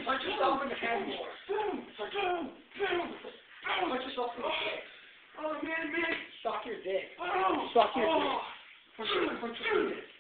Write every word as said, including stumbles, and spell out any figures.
Punch yourself in the head more. Punch yourself in the dick. Oh, man, man. Suck your dick. Oh. Suck your dick. Punch your, punch your dick.